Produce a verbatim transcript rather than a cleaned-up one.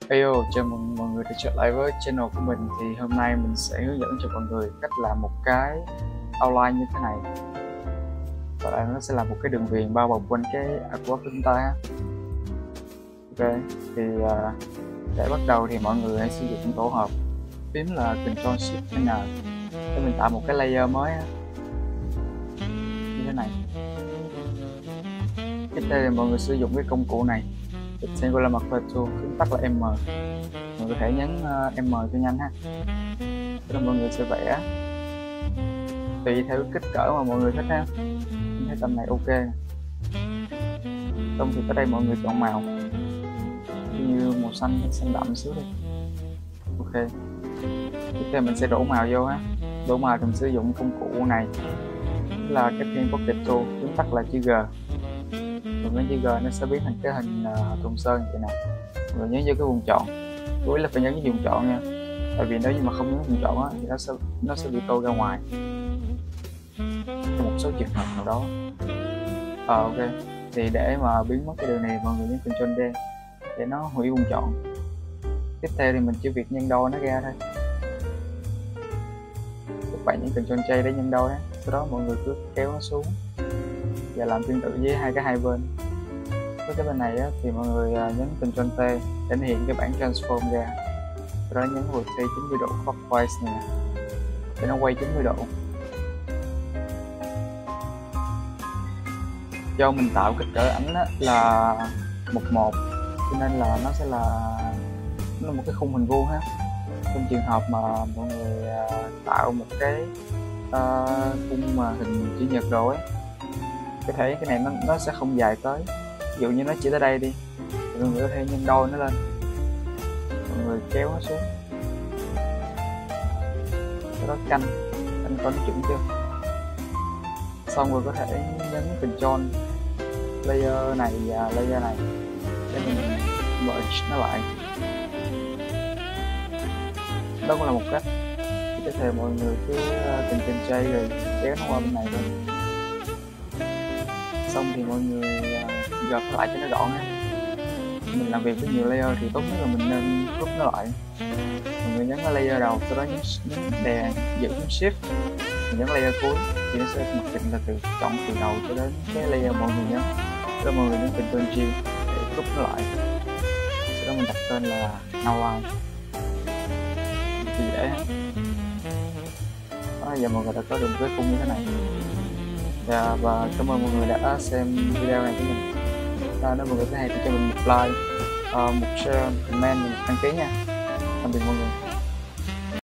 Ayo, chào mừng mọi người đã trở lại với channel của mình. Thì hôm nay mình sẽ hướng dẫn cho mọi người cách làm một cái outline như thế này, và nó sẽ là một cái đường viền bao bọc quanh cái artwork của chúng ta ha. Ok, thì uh, để bắt đầu thì mọi người hãy sử dụng tổ hợp phím là Ctrl Shift N để mình tạo một cái layer mới ha, như thế này. Tiếp theo thì mọi người sử dụng cái công cụ này, Rectangular Marquee Tool, phím tắt là M. Mọi người có thể nhấn uh, M cho nhanh ha. Thế là mọi người sẽ vẽ tùy theo kích cỡ mà mọi người thích ha. Mình thấy tầm này ok. Xong thì ở đây mọi người chọn màu như màu xanh, xanh đậm xíu đi. Ok. Tiếp theo mình sẽ đổ màu vô ha. Đổ màu thì mình sử dụng công cụ này là cái Pen Pocket Tool, phím tắt là chữ G. Rồi cái chữ G nó sẽ biến thành cái hình uh, thùng sơn vậy nè. Rồi nhấn vô cái vùng chọn, chú ý là phải nhấn cái vùng chọn nha, tại vì nếu như mà không nhấn vùng chọn á thì nó sẽ nó sẽ bị tô ra ngoài trong một số trường hợp nào đó. À, ok, thì để mà biến mất cái điều này mọi người nhấn Ctrl D để nó hủy vùng chọn. Tiếp theo thì mình chỉ việc nhân đôi nó ra thôi. Các bạn nhấn Ctrl J để nhân đôi á, sau đó mọi người cứ kéo nó xuống và làm tương tự với hai cái hai bên. Với cái bên này á, thì mọi người nhấn Ctrl T để nó hiện cái bảng transform ra, sau đó nhấn rotate chín mươi độ clockwise này để nó quay chín mươi độ. Do mình tạo kích cỡ ảnh á, là một một cho nên là nó sẽ là nó là một cái khung hình vuông ha. Trong trường hợp mà mọi người tạo một cái uh, khung mà hình chữ nhật đồ ấy, có thể cái này nó, nó sẽ không dài tới, ví dụ như nó chỉ tới đây đi, mọi người có thể nhân đôi nó lên, mọi người kéo nó xuống, sau đó canh canh coi nó chuẩn chưa, xong rồi có thể nhấn Ctrl layer này và layer này để mình merge nó lại. Đó cũng là một cách. Tiếp theo mọi người cứ Ctrl J rồi kéo nó qua bên này thôi. Xong thì mọi người uh, gộp lại cho nó gọn ha. Mình làm việc với nhiều layer thì tốt nhất là mình nên group nó lại. Mọi người nhấn cái layer đầu, sau đó nhấn, nhấn đè giữ shift, mình nhấn layer cuối thì nó sẽ mặc định là từ chọn từ đầu cho đến cái layer mọi người nhấn. Sau đó mọi người nhấn Ctrl G để group nó lại. Sau đó mình đặt tên là outline. Thì dễ. Đó, giờ mọi người đã có được cái khung như thế này. Và, và cảm ơn mọi người đã xem video này của mình. À, nếu mọi người thấy hay thì cho mình một like, uh, một share, một comment, một đăng ký nha. Tạm biệt mọi người.